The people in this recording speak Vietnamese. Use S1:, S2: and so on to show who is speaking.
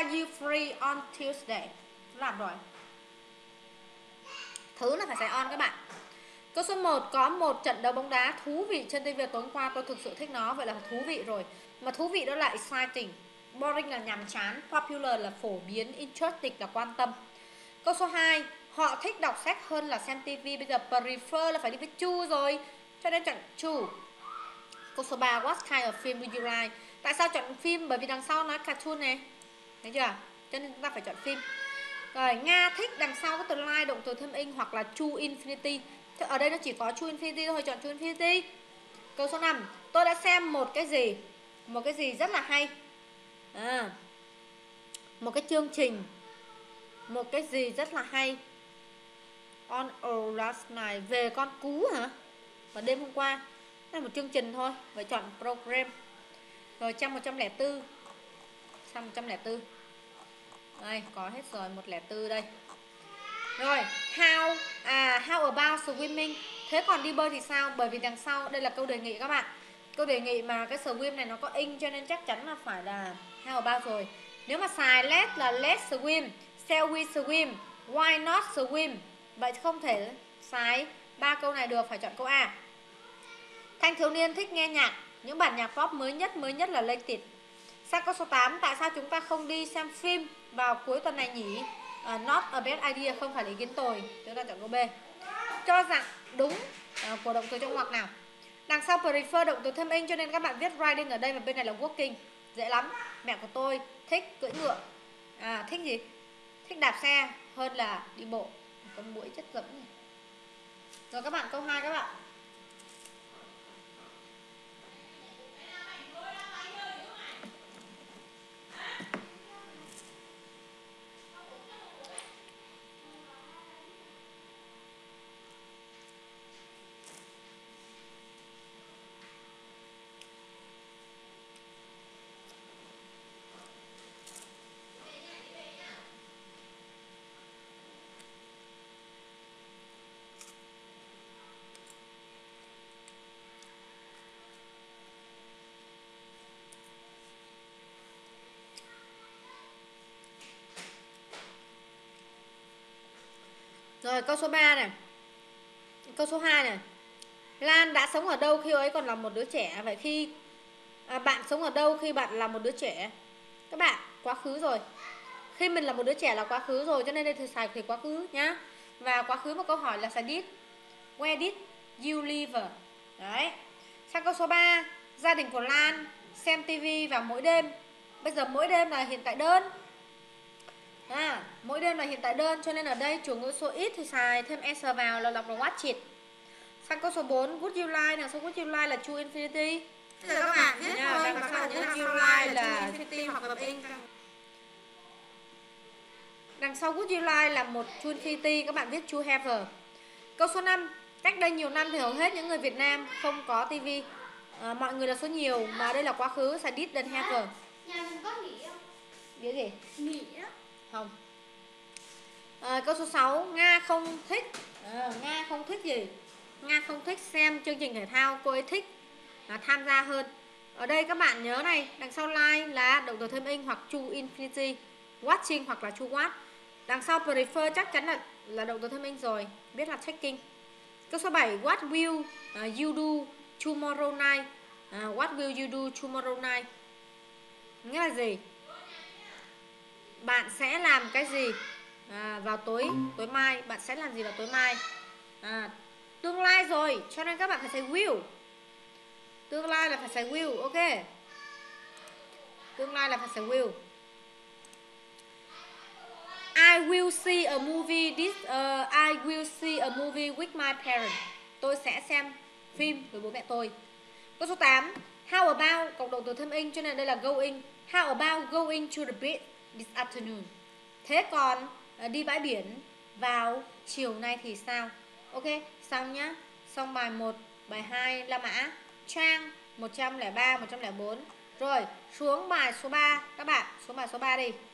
S1: are you free on Tuesday? Làm rồi. Thứ là phải xài on các bạn. Câu số 1, có một trận đấu bóng đá thú vị trên TV tối qua, tôi thực sự thích nó, vậy là thú vị rồi. Mà thú vị đó là exciting, boring là nhàm chán, popular là phổ biến, interesting là quan tâm. Câu số 2, họ thích đọc sách hơn là xem TV, bây giờ prefer là phải đi với to rồi, cho nên chọn to. Câu số 3, what kind of film would you like? Tại sao chọn phim? Bởi vì đằng sau nói cartoon này, thấy chưa? Cho nên chúng ta phải chọn phim. Rồi, Nga thích đằng sau có từ like, động từ thêm in hoặc là to infinity. Thế ở đây nó chỉ có to infinity thôi, chọn to infinity. Câu số 5, tôi đã xem một cái gì? Một cái gì rất là hay. Một cái chương trình. Một cái gì rất là hay. On last night, về con cú hả? Vào đêm hôm qua. Đây là một chương trình thôi, vậy chọn program. Rồi trang 104. Trang 104. Đây, có hết rồi, 104 đây. Rồi, how about swimming? Thế còn đi bơi thì sao? Bởi vì đằng sau đây là câu đề nghị các bạn. Câu đề nghị mà cái swim này nó có in cho nên chắc chắn là phải là how about rồi. Nếu mà xài let là let's swim, shall we swim, why not swim. Vậy không thể xài 3 câu này được, phải chọn câu A. Thanh thiếu niên thích nghe nhạc, những bản nhạc pop mới nhất là latest. Sang câu số 8, tại sao chúng ta không đi xem phim vào cuối tuần này nhỉ? Not a bad idea, không phải là ý kiến tồi. Chúng ta chọn câu B. Cho rằng đúng của động từ trong ngoặc nào. Đằng sau prefer động từ thêm in cho nên các bạn viết riding ở đây và bên này là walking. Dễ lắm. Mẹ của tôi thích cưỡi ngựa. Thích gì? Thích đạp xe hơn là đi bộ. Con muỗi chất dẫm này. Rồi các bạn, câu 2 các bạn. Rồi câu số 3 này. Câu số 2 này. Lan đã sống ở đâu khi ấy còn là một đứa trẻ? Vậy khi bạn sống ở đâu khi bạn là một đứa trẻ? Các bạn, quá khứ rồi. Khi mình là một đứa trẻ là quá khứ rồi, cho nên đây thì xài thì quá khứ nhá. Và quá khứ một câu hỏi là xài did. Where did you live? Đấy. Sang câu số 3, gia đình của Lan xem tivi vào mỗi đêm. Bây giờ mỗi đêm là hiện tại đơn. Mỗi đêm là hiện tại đơn, cho nên ở đây chủ ngữ số ít thì xài thêm s vào là đọc là watch it. Sang câu số 4, would you like nào, số would you like là to infinity.
S2: Thế là các bạn viết thôi,
S1: đằng sau would you like là
S2: infinity hoặc là in.
S1: Đằng sau would you like là một to infinity, các bạn viết to have. Câu số 5, cách đây nhiều năm thì hầu hết những người Việt Nam không có tivi. Mọi người là số nhiều, mà đây là quá khứ, xài did then have.
S2: Nhà mình có nghỉ không?
S1: Biết gì?
S2: Nghỉ á.
S1: Không. Câu số 6, Nga không thích Nga không thích gì? Nga không thích xem chương trình thể thao, cô ấy thích tham gia hơn. Ở đây các bạn nhớ này, đằng sau like là động từ thêm in hoặc to infinity, watching hoặc là to watch. Đằng sau prefer chắc chắn là động từ thêm in rồi, biết là taking. Câu số 7, what will you do tomorrow night? What will you do tomorrow night? Nghĩa là gì? Bạn sẽ làm cái gì vào tối mai? Bạn sẽ làm gì vào tối mai? Tương lai rồi, cho nên các bạn phải xài will. Tương lai là phải xài will, ok. Tương lai là phải xài will. I will see a movie I will see a movie with my parents. Tôi sẽ xem phim với bố mẹ tôi. Câu số 8, how about cộng động từ thêm in cho nên đây là going. How about going to the beach this afternoon? Thế còn đi bãi biển vào chiều nay thì sao? Ok, xong nhá. Xong bài 1, bài 2 La Mã, trang 103, 104. Rồi, xuống bài số 3 các bạn, xuống bài số 3 đi.